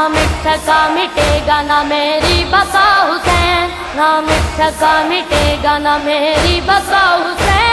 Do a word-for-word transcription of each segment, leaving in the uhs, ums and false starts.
मिट सका मिटेगा ना मेरी बका हुसैन, ना मिट सका मिटेगा ना मेरी बका हुसैन।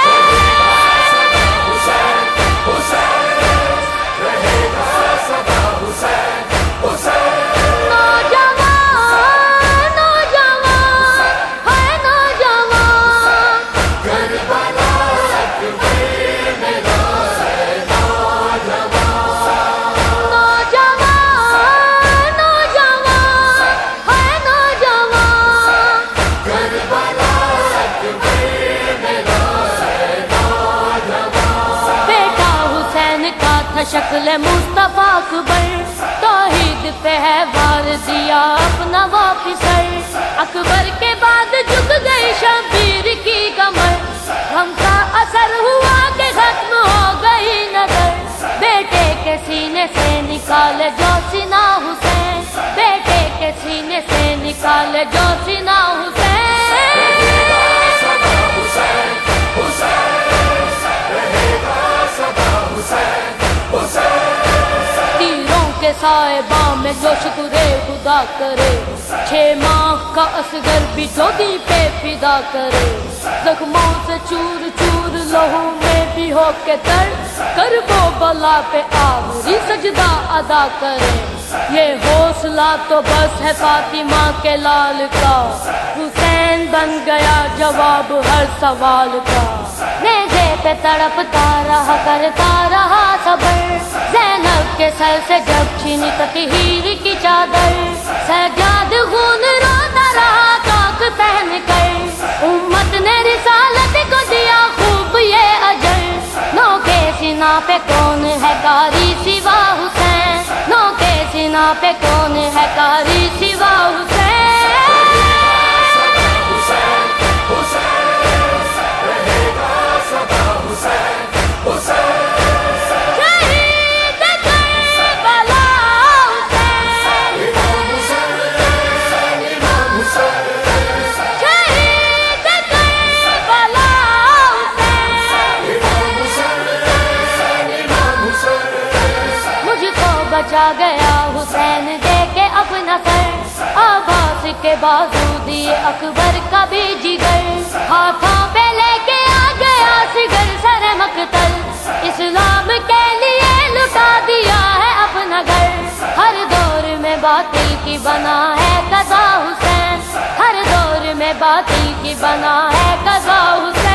शक्ल मुस्तफा अकबर, तौहीद पे है वार दिया अपना वापिस। अकबर के बाद झुक गई शबीर की कमर, हम का असर हुआ कि खत्म हो गई नजर। बेटे के सीने से निकाले जो सीना हुसैन, बेटे के सीने से निकाले जो सीना हुसैन। तीरों के साहिबा में जो शुक्र खुदा करे, छह माह का असगर भी जोगी पे फिदा करे। जख्मों से चूर चूर लहू में भी हो के तर, कर वो बला पे आखिरी सजदा अदा करे। ये हौसला तो बस है फातिमा के लाल का, हुसैन बन गया जवाब हर सवाल का। नेज़े पे तड़पता रहा करता रहा सबर, ज़ैनब के सर से जब छीनी ततहीर की चादर। सजाद खून रोता रहा ताक पहन कर, उम्मत ने रिसालत को दिया खूब ये अजर। नौके सीना पे कौन है कारी सिवा हुसैन, नौके सीना पे कौन है कारी सिवा हुसैन। बचा गया हुसैन दे के अपना सर, आवाज के बाजू दिए अकबर का भी जिगर। हाथों पे लेके आ गया सिगर सर मकतल, इस्लाम के लिए लुटा दिया है अपना घर। हर दौर में बातिल की बना है कज़ा हुसैन, हर दौर में बातिल की बना है कज़ा हुसैन।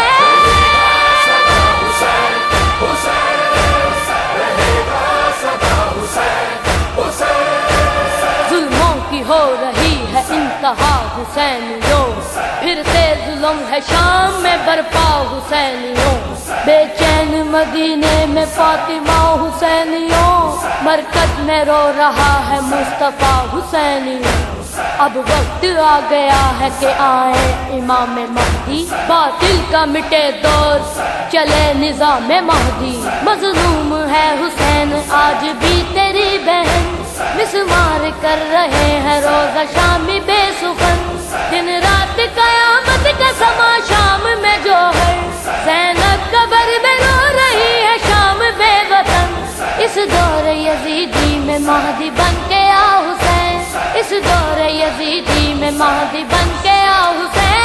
जुल्मों की हो रही है इंतहा हुसैनियों, फिर से जुल्म है शाम में बरपा हुसैनियों। बेचैन मदीने में फातिमा हुसैनियों, मरकज में रो रहा है मुस्तफा हुसैनियों। अब वक्त आ गया है कि आए इमाम महदी, बातिल का मिटे दौर चले निजाम महदी। मजलूम है हुसैन आज भी तेरी बहन, मिसमार कर रहे हैं रोजा शामी बेसुखन। दिन रात कयामत का समा शाम में जो है, ज़ैनब कब्र में रो रही है शाम बेवतन। इस दौर यजीदी में महदी बन के आ हुसैन, इस दौर यजीदी में महदी बन के आ हुसैन।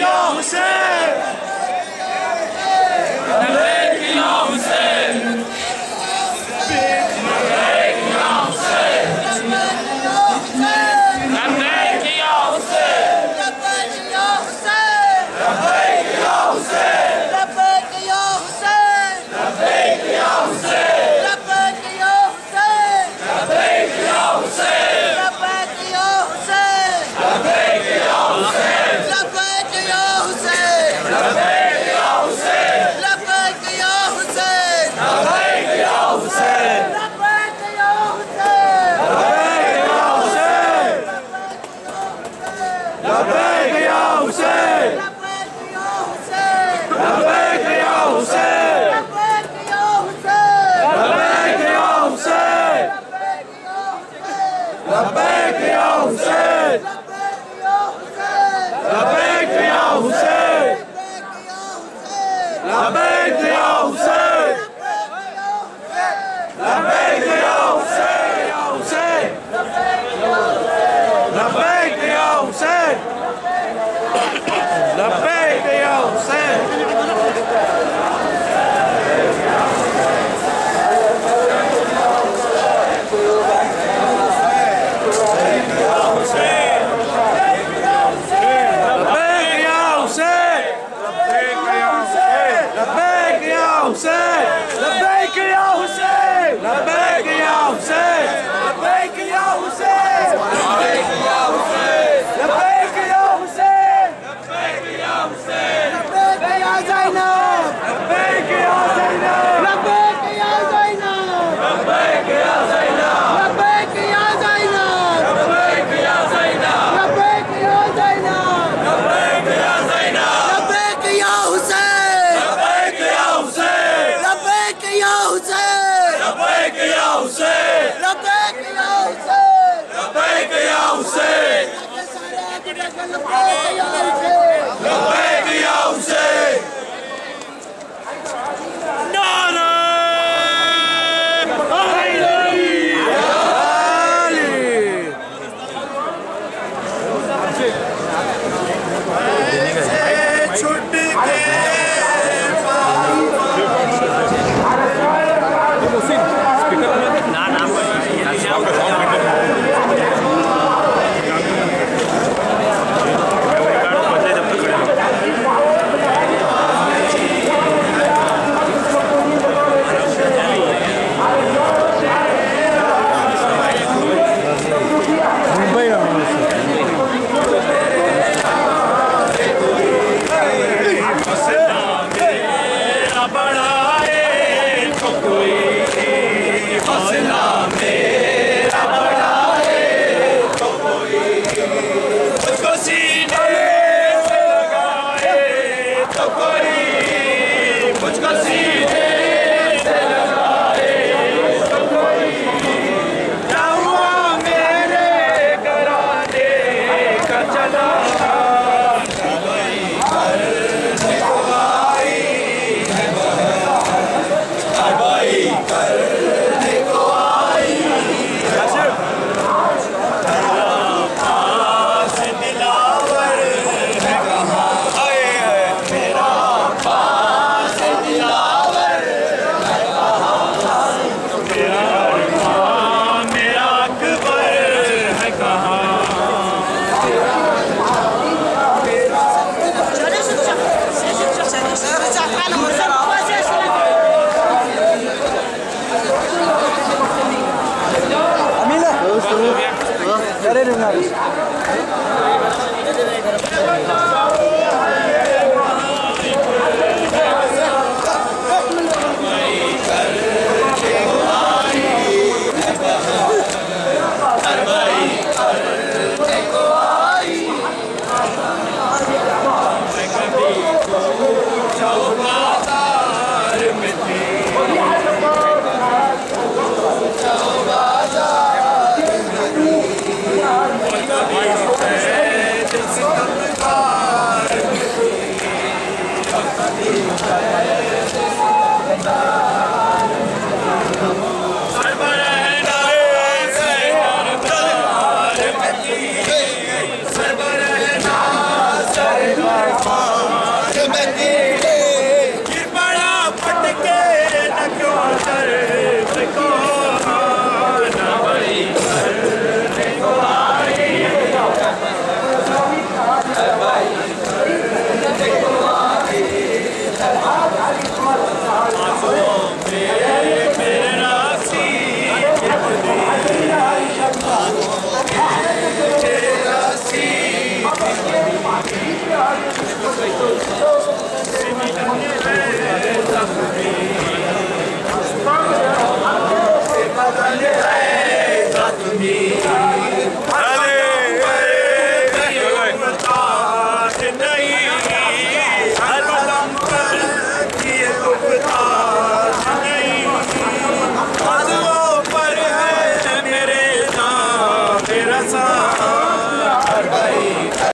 या हुसैन